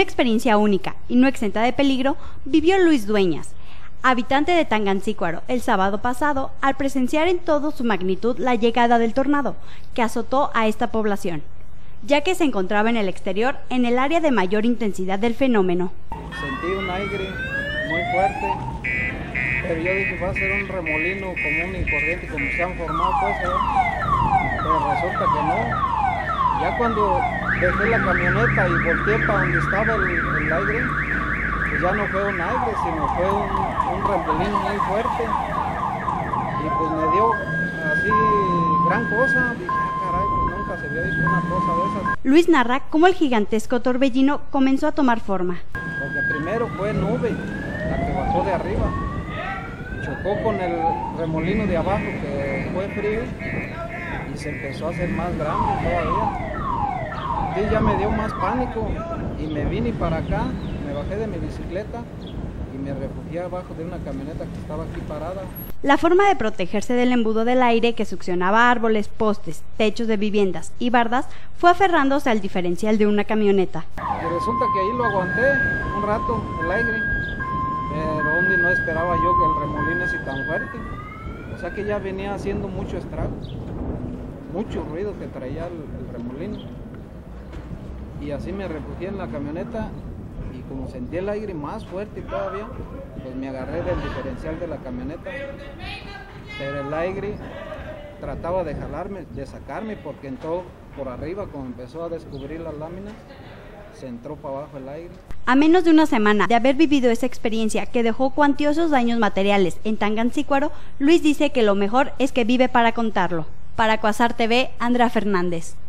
Una experiencia única y no exenta de peligro vivió Luis Dueñas, habitante de Tangancícuaro, el sábado pasado, al presenciar en toda su magnitud la llegada del tornado que azotó a esta población, ya que se encontraba en el exterior, en el área de mayor intensidad del fenómeno. Sentí un aire muy fuerte, pero yo dije, va a ser un remolino común y corriente como se han formado, pues, pero resulta que no. Ya cuando dejé la camioneta y volteé para donde estaba el aire, pues ya no fue un aire, sino fue un remolino muy fuerte. Y pues me dio así gran cosa. Dije, caray, pues nunca se había visto una cosa de esas. Luis narra cómo el gigantesco torbellino comenzó a tomar forma. Porque primero fue nube, la que bajó de arriba. Chocó con el remolino de abajo, que fue frío, y se empezó a hacer más grande todavía. Sí, ya me dio más pánico y me vine para acá, me bajé de mi bicicleta y me refugié abajo de una camioneta que estaba aquí parada. La forma de protegerse del embudo del aire que succionaba árboles, postes, techos de viviendas y bardas fue aferrándose al diferencial de una camioneta. Y resulta que ahí lo aguanté un rato, el aire, pero donde no esperaba yo que el remolino ese tan fuerte. O sea que ya venía haciendo mucho estrago, mucho ruido que traía el remolino. Y así me refugié en la camioneta y como sentí el aire más fuerte todavía, pues me agarré del diferencial de la camioneta. Pero el aire trataba de jalarme, de sacarme, porque entró por arriba, como empezó a descubrir las láminas, se entró para abajo el aire. A menos de una semana de haber vivido esa experiencia que dejó cuantiosos daños materiales en Tangancícuaro, Luis dice que lo mejor es que vive para contarlo. Para Cuasar TV, Andrea Fernández.